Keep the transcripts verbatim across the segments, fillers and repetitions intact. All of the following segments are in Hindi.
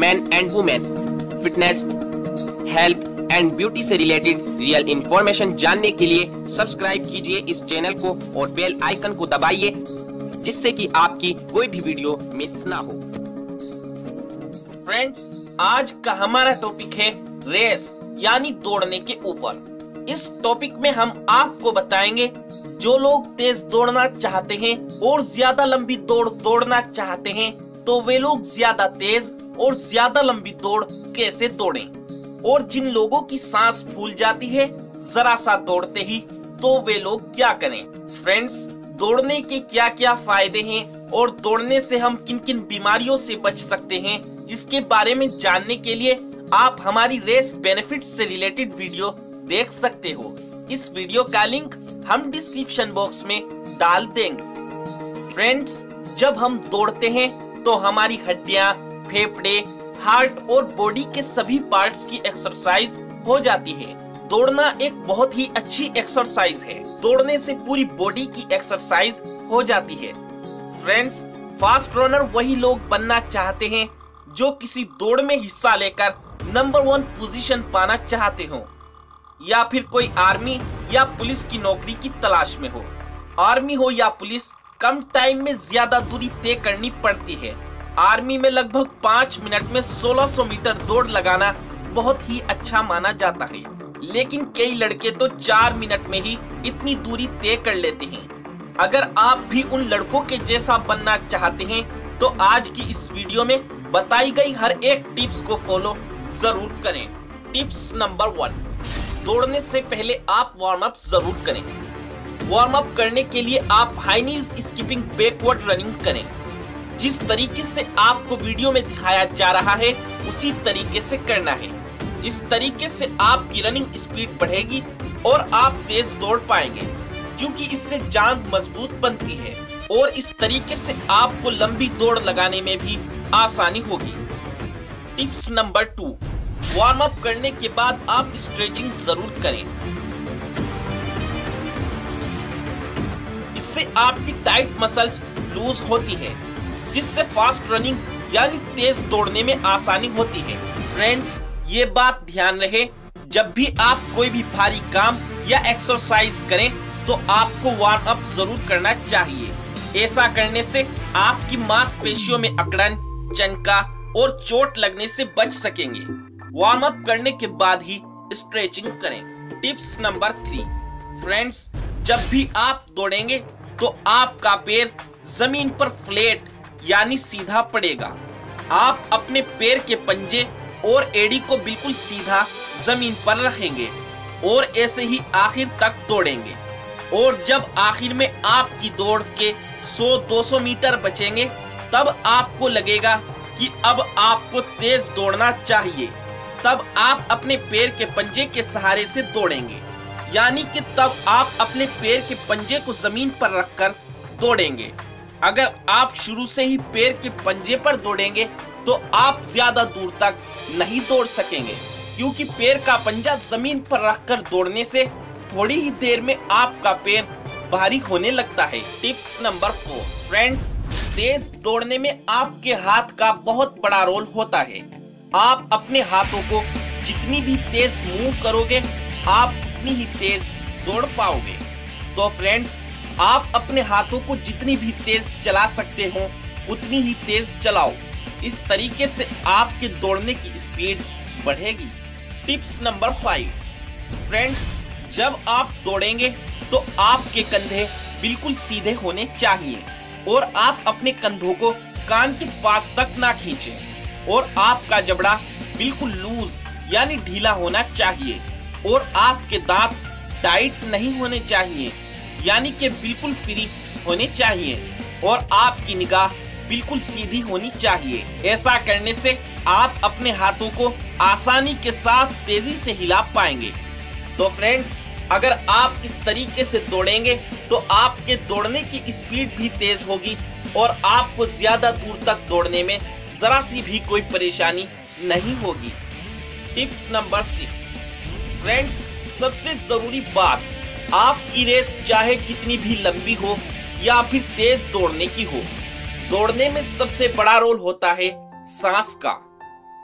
Man and women, fitness, health and beauty से रिलेटेड रियल इंफॉर्मेशन जानने के लिए सब्सक्राइब कीजिए इस चैनल को और बेल आइकन को दबाइए, जिससे कि आपकी कोई भी वीडियो मिस ना हो। फ्रेंड्स, आज का हमारा टॉपिक है रेस यानी दौड़ने के ऊपर। इस टॉपिक में हम आपको बताएंगे जो लोग तेज दौड़ना चाहते हैं और ज्यादा लंबी दौड़ दौड़ना चाहते हैं तो वे लोग ज्यादा तेज और ज्यादा लंबी दौड़ कैसे दौड़ें, और जिन लोगों की सांस फूल जाती है जरा सा दौड़ते ही तो वे लोग क्या करें। फ्रेंड्स, दौड़ने के क्या क्या फायदे हैं और दौड़ने से हम किन किन बीमारियों से बच सकते हैं, इसके बारे में जानने के लिए आप हमारी रेस बेनिफिट से रिलेटेड वीडियो देख सकते हो। इस वीडियो का लिंक हम डिस्क्रिप्शन बॉक्स में डाल देंगे। फ्रेंड्स, जब हम दौड़ते हैं तो हमारी हड्डियां, फेफड़े, हार्ट और बॉडी के सभी पार्ट्स की एक्सरसाइज हो जाती है। दौड़ना एक बहुत ही अच्छी एक्सरसाइज है। दौड़ने से पूरी बॉडी की एक्सरसाइज हो जाती है। फ्रेंड्स, फास्ट रनर वही लोग बनना चाहते हैं जो किसी दौड़ में हिस्सा लेकर नंबर वन पोजीशन पाना चाहते हो, या फिर कोई आर्मी या पुलिस की नौकरी की तलाश में हो। आर्मी हो या पुलिस, कम टाइम में ज्यादा दूरी तय करनी पड़ती है। आर्मी में लगभग पाँच मिनट में सोलह सौ मीटर दौड़ लगाना बहुत ही अच्छा माना जाता है, लेकिन कई लड़के तो चार मिनट में ही इतनी दूरी तय कर लेते हैं। अगर आप भी उन लड़कों के जैसा बनना चाहते हैं तो आज की इस वीडियो में बताई गई हर एक टिप्स को फॉलो जरूर करें। टिप्स नंबर वन, दौड़ने से पहले आप वार्म अप जरूर करें। वार्म अप करने के लिए आप high knees skipping backward running करें। जिस तरीके से आपको वीडियो में दिखाया जा रहा है उसी तरीके से करना है। इस तरीके से आपकी रनिंग स्पीड बढ़ेगी और आप तेज दौड़ पाएंगे, क्योंकि इससे जांघ मजबूत बनती है और इस तरीके से आपको लंबी दौड़ लगाने में भी आसानी होगी। Tips number two, warm up करने के बाद आप स्ट्रेचिंग जरूर करें। इससे आपकी टाइट मसल्स लूज होती है, जिससे फास्ट रनिंग यानी तेज दौड़ने में आसानी होती है। फ्रेंड्स, ये बात ध्यान रहे, जब भी आप कोई भी भारी काम या एक्सरसाइज करें तो आपको वार्म अप जरूर करना चाहिए। ऐसा करने से आपकी मांसपेशियों में अकड़न, चनका और चोट लगने से बच सकेंगे। वार्म अप करने के बाद ही स्ट्रेचिंग करें। टिप्स नंबर थ्री, फ्रेंड्स, जब भी आप दौड़ेंगे तो आपका पैर जमीन पर फ्लैट यानी सीधा पड़ेगा। आप अपने पैर के पंजे और एड़ी को बिल्कुल सीधा जमीन पर रखेंगे और ऐसे ही आखिर तक दौड़ेंगे। और जब आखिर में आपकी दौड़ के सौ दो सौ मीटर बचेंगे तब आपको लगेगा कि अब आपको तेज दौड़ना चाहिए। तब आप अपने पैर के पंजे के सहारे से दौड़ेंगे, यानी कि तब आप अपने पैर के पंजे को जमीन पर रखकर दौड़ेंगे। अगर आप शुरू से ही पैर के पंजे पर दौड़ेंगे तो आप ज्यादा दूर तक नहीं दौड़ सकेंगे, क्योंकि पैर का पंजा जमीन पर रखकर दौड़ने से थोड़ी ही देर में आपका पैर भारी होने लगता है। टिप्स नंबर फोर, फ्रेंड्स, तेज दौड़ने में आपके हाथ का बहुत बड़ा रोल होता है। आप अपने हाथों को जितनी भी तेज मूव करोगे आप उतनी ही तेज दौड़ पाओगे। तो फ्रेंड्स, आप अपने हाथों को जितनी भी तेज चला सकते हो उतनी ही तेज चलाओ। इस तरीके से आपके दौड़ने की स्पीड बढ़ेगी। टिप्स नंबर फाइव, फ्रेंड्स, जब आप दौड़ेंगे तो आपके कंधे बिल्कुल सीधे होने चाहिए और आप अपने कंधों को कान के पास तक ना खींचें और आपका जबड़ा बिल्कुल लूज यानी ढीला होना चाहिए और आपके दांत टाइट नहीं होने चाहिए, यानी कि बिल्कुल फ्री होने चाहिए और आपकी निगाह बिल्कुल सीधी होनी चाहिए। ऐसा करने से आप अपने हाथों को आसानी के साथ तेजी से हिला पाएंगे। तो फ्रेंड्स, अगर आप इस तरीके से दौड़ेंगे तो आपके दौड़ने की स्पीड भी तेज होगी और आपको ज्यादा दूर तक दौड़ने में जरा सी भी कोई परेशानी नहीं होगी। टिप्स नंबर सिक्स, फ्रेंड्स, सबसे जरूरी बात, आपकी रेस चाहे कितनी भी लंबी हो या फिर तेज दौड़ने की हो, दौड़ने में सबसे बड़ा रोल होता है सांस का।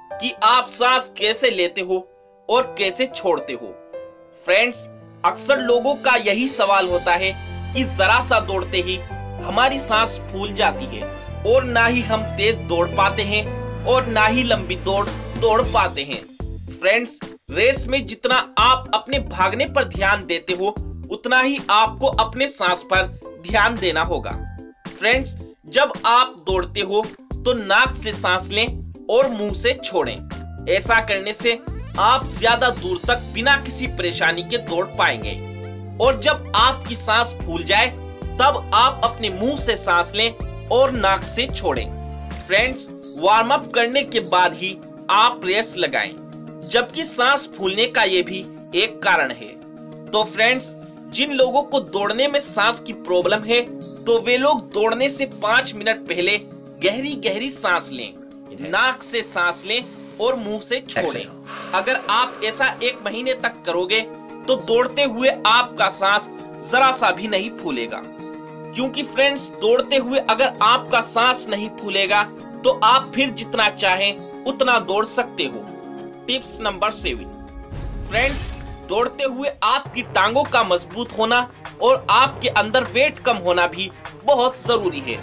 कि आप सांस कैसे लेते हो और कैसे छोड़ते हो। फ्रेंड्स, अक्सर लोगों का यही सवाल होता है कि जरा सा दौड़ते ही हमारी सांस फूल जाती है और ना ही हम तेज दौड़ पाते हैं और ना ही लंबी दौड़ दौड़ पाते हैं। फ्रेंड्स, रेस में जितना आप अपने भागने पर ध्यान देते हो उतना ही आपको अपने सांस पर ध्यान देना होगा। फ्रेंड्स, जब आप दौड़ते हो तो नाक से सांस लें और मुंह से छोड़ें। ऐसा करने से आप ज्यादा दूर तक बिना किसी परेशानी के दौड़ पाएंगे। और जब आपकी सांस फूल जाए तब आप अपने मुंह से सांस लें और नाक से छोड़ें। फ्रेंड्स, वार्म अप करने के बाद ही आप रेस लगाएं, जबकि सांस फूलने का ये भी एक कारण है। तो फ्रेंड्स, जिन लोगों को दौड़ने में सांस की प्रॉब्लम है तो वे लोग दौड़ने से पाँच मिनट पहले गहरी गहरी सांस लें, नाक से सांस लें और मुंह से छोड़ें। अगर आप ऐसा एक महीने तक करोगे तो दौड़ते हुए आपका सांस जरा सा भी नहीं फूलेगा। क्योंकि फ्रेंड्स, दौड़ते हुए अगर आपका सांस नहीं फूलेगा तो आप फिर जितना चाहें उतना दौड़ सकते हो। Tips number seven. फ्रेंड्स, दौड़ते हुए आपकी टांगों का मजबूत होना और आपके अंदर वेट कम होना भी बहुत जरूरी है।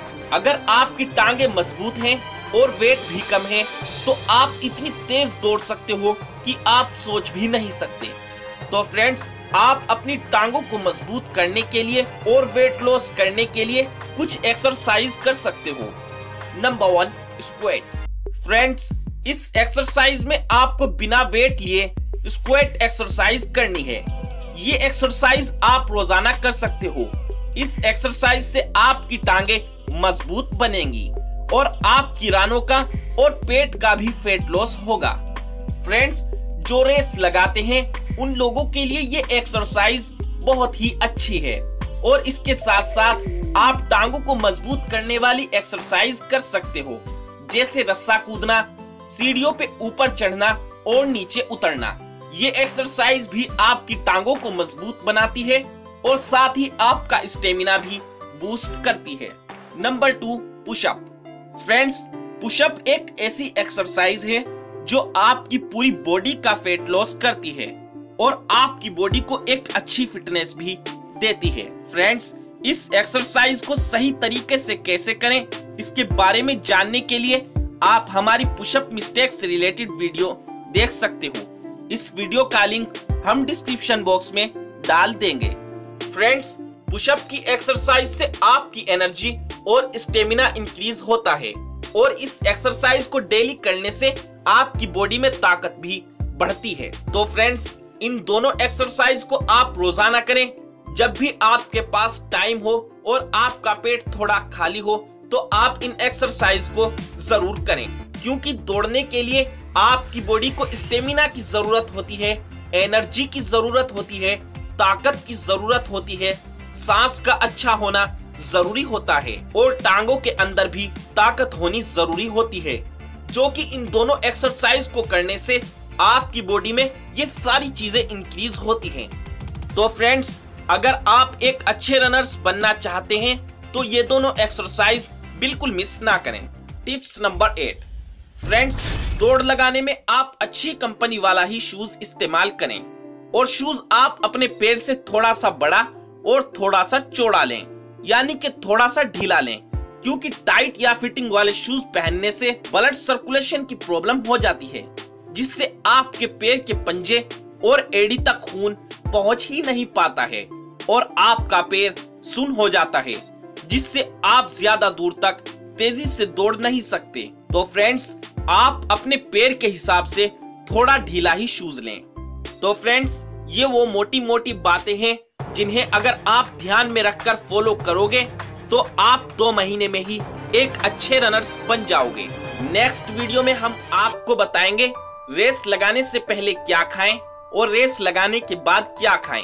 अगर आपकी टांगे मजबूत हैं और वेट भी कम है तो आप इतनी तेज दौड़ सकते हो कि आप सोच भी नहीं सकते। तो फ्रेंड्स, आप अपनी टांगों को मजबूत करने के लिए और वेट लॉस करने के लिए कुछ एक्सरसाइज कर सकते हो। Number one, squat. फ्रेंड्स, इस एक्सरसाइज में आपको बिना वेट लिए स्क्वाट एक्सरसाइज करनी है। ये एक्सरसाइज आप रोजाना कर सकते हो। इस एक्सरसाइज से आपकी टांगे मजबूत बनेंगी और आपकी रानों का और पेट का भी फैट लॉस होगा। फ्रेंड्स, जो रेस लगाते हैं उन लोगों के लिए ये एक्सरसाइज बहुत ही अच्छी है और इसके साथ साथ आप टांगों को मजबूत करने वाली एक्सरसाइज कर सकते हो, जैसे रस्सा कूदना, सीढ़ियों पे ऊपर चढ़ना और नीचे उतरना। ये एक्सरसाइज भी आपकी टांगों को मजबूत बनाती है और साथ ही आपका स्टेमिना भी बूस्ट करती है। Number two, pushup. Friends, pushup एक ऐसी एक्सरसाइज है जो आपकी पूरी बॉडी का फैट लॉस करती है और आपकी बॉडी को एक अच्छी फिटनेस भी देती है। फ्रेंड्स, इस एक्सरसाइज को सही तरीके से कैसे करें इसके बारे में जानने के लिए आप हमारी पुशअप मिस्टेक से रिलेटेड वीडियो देख सकते हो। इस वीडियो का लिंक हम डिस्क्रिप्शन बॉक्स में डाल देंगे। फ्रेंड्स, पुशअप की एक्सरसाइज से आपकी एनर्जी और स्टेमिना इंक्रीज होता है और इस एक्सरसाइज को डेली करने से आपकी बॉडी में ताकत भी बढ़ती है। तो फ्रेंड्स, इन दोनों एक्सरसाइज को आप रोजाना करें। जब भी आपके पास टाइम हो और आपका पेट थोड़ा खाली हो तो आप इन एक्सरसाइज को जरूर करें, क्योंकि दौड़ने के लिए आपकी बॉडी को स्टेमिना की जरूरत होती है, एनर्जी की जरूरत होती है, ताकत की जरूरत होती है, सांस का अच्छा होना जरूरी होता है और टांगों के अंदर भी ताकत होनी जरूरी होती है, जो कि इन दोनों एक्सरसाइज को करने से आपकी बॉडी में ये सारी चीजें इंक्रीज होती हैं। तो फ्रेंड्स, अगर आप एक अच्छे रनर्स बनना चाहते हैं तो ये दोनों एक्सरसाइज बिल्कुल मिस ना करें। Tips number eight. फ्रेंड्स, दौड़ लगाने में आप अच्छी कंपनी वाला ही शूज इस्तेमाल करें और शूज आप अपने पैर से थोड़ा सा बड़ा और थोड़ा सा चौड़ा लें, यानी कि थोड़ा सा ढीला लें, क्योंकि टाइट या फिटिंग वाले शूज पहनने से ब्लड सर्कुलेशन की प्रॉब्लम हो जाती है, जिससे आपके पैर के पंजे और एड़ी तक खून पहुंच ही नहीं पाता है और आपका पैर सुन्न हो जाता है, जिससे आप ज्यादा दूर तक तेजी से दौड़ नहीं सकते। तो फ्रेंड्स, आप अपने पैर के हिसाब से थोड़ा ढीला ही शूज लें। तो फ्रेंड्स, ये वो मोटी मोटी बातें हैं जिन्हें अगर आप ध्यान में रखकर फॉलो करोगे तो आप दो महीने में ही एक अच्छे रनर्स बन जाओगे। नेक्स्ट वीडियो में हम आपको बताएंगे रेस लगाने से पहले क्या खाएं और रेस लगाने के बाद क्या खाएं,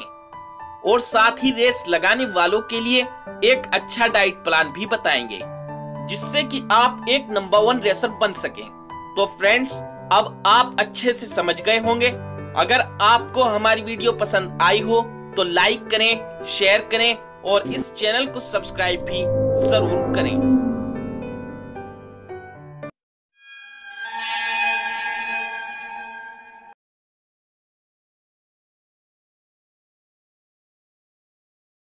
और साथ ही रेस लगाने वालों के लिए एक अच्छा डाइट प्लान भी बताएंगे, जिससे कि आप एक नंबर वन रेसर बन सकें। तो फ्रेंड्स, अब आप अच्छे से समझ गए होंगे। अगर आपको हमारी वीडियो पसंद आई हो तो लाइक करें, शेयर करें और इस चैनल को सब्सक्राइब भी जरूर करें।